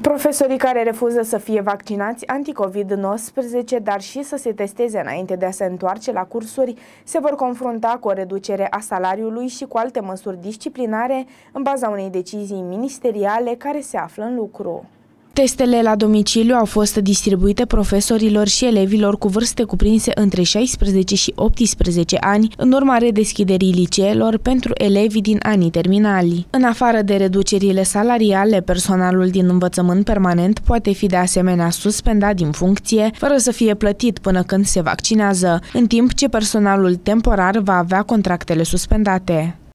Profesorii care refuză să fie vaccinați anti-COVID-19, dar și să se testeze înainte de a se întoarce la cursuri, se vor confrunta cu o reducere a salariului și cu alte măsuri disciplinare în baza unei decizii ministeriale care se află în lucru. Testele la domiciliu au fost distribuite profesorilor și elevilor cu vârste cuprinse între 16 și 18 ani, în urma redeschiderii liceelor pentru elevii din anii terminali. În afară de reducerile salariale, personalul din învățământ permanent poate fi de asemenea suspendat din funcție, fără să fie plătit până când se vaccinează, în timp ce personalul temporar va avea contractele suspendate.